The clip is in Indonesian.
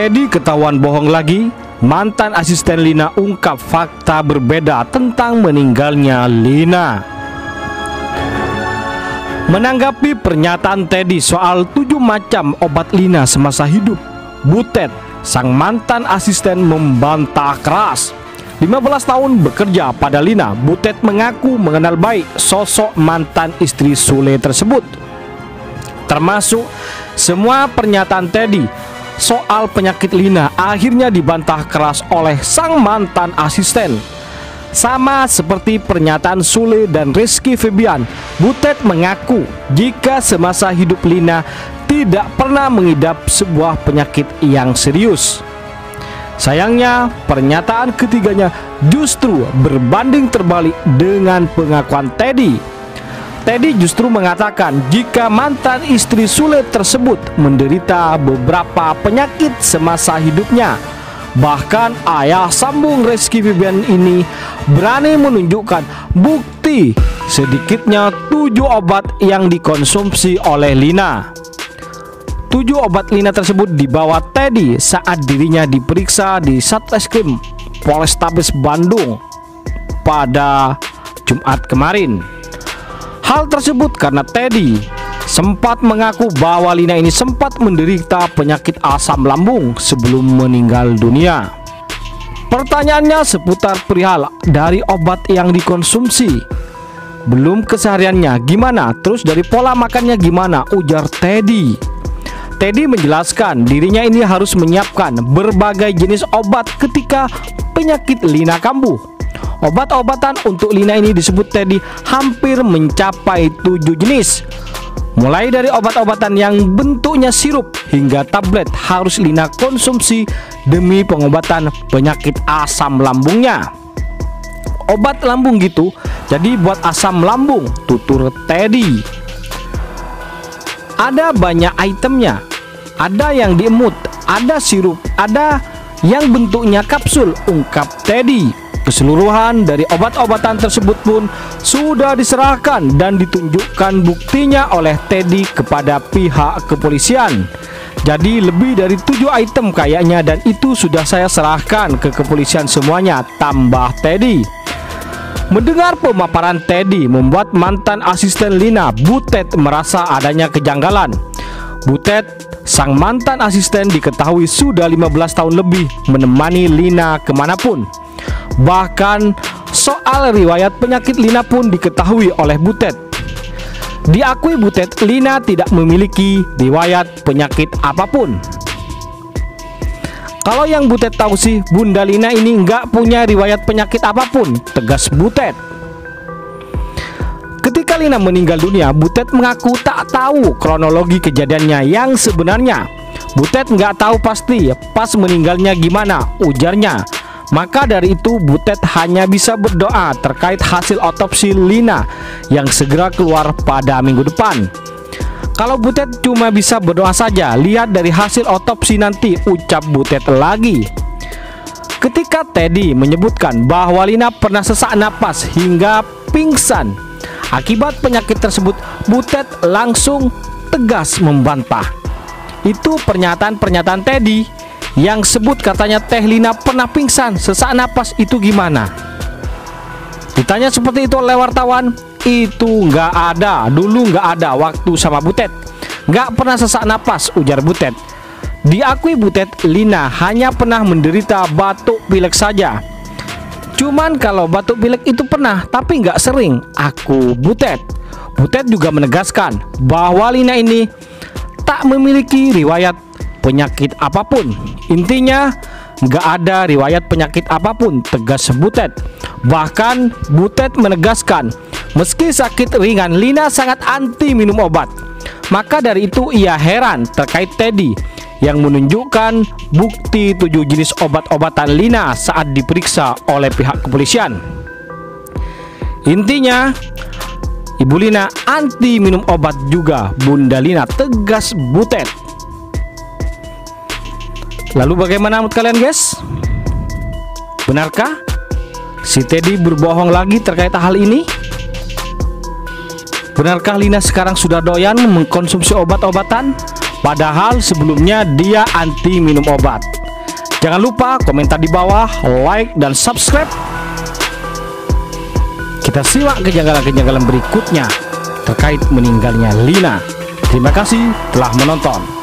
Teddy ketahuan bohong lagi. Mantan asisten Lina ungkap fakta berbeda tentang meninggalnya Lina. Menanggapi pernyataan Teddy soal 7 macam obat Lina semasa hidup, Butet, sang mantan asisten, membantah keras. 15 tahun bekerja pada Lina, Butet mengaku mengenal baik sosok mantan istri Sule tersebut. Termasuk semua pernyataan Teddy soal penyakit Lina akhirnya dibantah keras oleh sang mantan asisten. Sama seperti pernyataan Sule dan Rizky Febian, Butet mengaku jika semasa hidup Lina tidak pernah mengidap sebuah penyakit yang serius. Sayangnya, pernyataan ketiganya justru berbanding terbalik dengan pengakuan Teddy. Teddy justru mengatakan jika mantan istri Sule tersebut menderita beberapa penyakit semasa hidupnya. Bahkan ayah sambung Rizky Febian ini berani menunjukkan bukti sedikitnya 7 obat yang dikonsumsi oleh Lina. 7 obat Lina tersebut dibawa Teddy saat dirinya diperiksa di Satreskrim Polrestabes Bandung pada Jumat kemarin. Hal tersebut karena Teddy sempat mengaku bahwa Lina ini sempat menderita penyakit asam lambung sebelum meninggal dunia. Pertanyaannya seputar perihal dari obat yang dikonsumsi. Belum kesehariannya gimana, terus dari pola makannya gimana, ujar Teddy. Teddy menjelaskan dirinya ini harus menyiapkan berbagai jenis obat ketika penyakit Lina kambuh. Obat-obatan untuk Lina ini disebut Teddy hampir mencapai 7 jenis. Mulai dari obat-obatan yang bentuknya sirup hingga tablet harus Lina konsumsi demi pengobatan penyakit asam lambungnya. Obat lambung gitu, jadi buat asam lambung, tutur Teddy. Ada banyak itemnya, ada yang diemut, ada sirup, ada yang bentuknya kapsul, ungkap Teddy. Keseluruhan dari obat-obatan tersebut pun sudah diserahkan dan ditunjukkan buktinya oleh Teddy kepada pihak kepolisian. Jadi lebih dari 7 item kayaknya, dan itu sudah saya serahkan ke kepolisian semuanya, tambah Teddy. Mendengar pemaparan Teddy membuat mantan asisten Lina, Butet, merasa adanya kejanggalan. Butet, sang mantan asisten, diketahui sudah 15 tahun lebih menemani Lina kemanapun. Bahkan soal riwayat penyakit Lina pun diketahui oleh Butet. Diakui Butet, Lina tidak memiliki riwayat penyakit apapun. Kalau yang Butet tahu sih, Bunda Lina ini nggak punya riwayat penyakit apapun, tegas Butet. Ketika Lina meninggal dunia, Butet mengaku tak tahu kronologi kejadiannya yang sebenarnya. Butet nggak tahu pasti pas meninggalnya gimana, ujarnya. Maka dari itu Butet hanya bisa berdoa terkait hasil otopsi Lina yang segera keluar pada minggu depan. Kalau Butet cuma bisa berdoa saja, lihat dari hasil otopsi nanti, ucap Butet lagi. Ketika Teddy menyebutkan bahwa Lina pernah sesak napas hingga pingsan akibat penyakit tersebut, Butet langsung tegas membantah. Itu pernyataan-pernyataan Teddy yang sebut katanya Teh Lina pernah pingsan, sesak napas, itu gimana? Ditanya seperti itu oleh wartawan, itu nggak ada, dulu nggak ada waktu sama Butet, nggak pernah sesak napas, ujar Butet. Diakui Butet, Lina hanya pernah menderita batuk pilek saja. Cuman kalau batuk pilek itu pernah, tapi nggak sering, aku Butet. Butet juga menegaskan bahwa Lina ini tak memiliki riwayat penyakit apapun. Intinya nggak ada riwayat penyakit apapun, tegas Butet. Bahkan Butet menegaskan meski sakit ringan, Lina sangat anti minum obat. Maka dari itu ia heran terkait Teddy yang menunjukkan bukti 7 jenis obat-obatan Lina saat diperiksa oleh pihak kepolisian. Intinya Ibu Lina anti minum obat juga, Bunda Lina, tegas Butet. Lalu bagaimana menurut kalian guys? Benarkah si Teddy berbohong lagi terkait hal ini? Benarkah Lina sekarang sudah doyan mengkonsumsi obat-obatan? Padahal sebelumnya dia anti minum obat. Jangan lupa komentar di bawah, like dan subscribe. Kita simak kejanggalan-kejanggalan berikutnya terkait meninggalnya Lina. Terima kasih telah menonton.